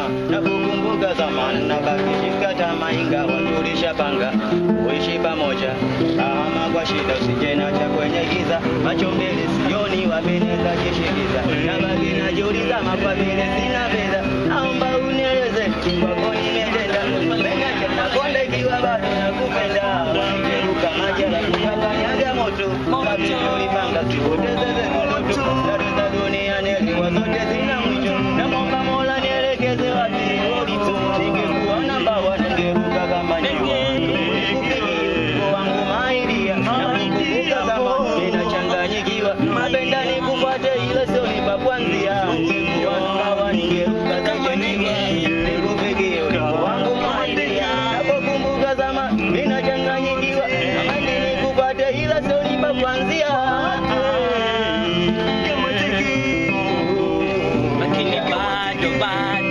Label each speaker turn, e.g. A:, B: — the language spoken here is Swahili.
A: na kukumbuka zamani na baki shikata mainga watulisha panga uishi pamoja ama kwa shida usije na cha kwenye giza macho mbele sioni wameneza kishikiza na baki najiuliza kwa vile sina fedha naomba unieleze kwako nimetenda mengaje na konde kiwa bado nakupenda wangeruka majala kukanyaga moto kabla ulipanga tupoteze zetu za dunia neliwa zote zina mwisho na mwomba Mola nielekeze wapi ulipo ningekuwa namba wangeruka kama niwa wangu maidia na kukumbuka kama ninachanganyikiwa mapenda nikufuate ile sio nipa kwanzia ningekuwa namba ningeruka kama niwa nikupekee wangu maidia na kukumbuka kama ninachanganyikiwa mapenda nikufuate ile sio nipa kwanzia
B: Lakini bado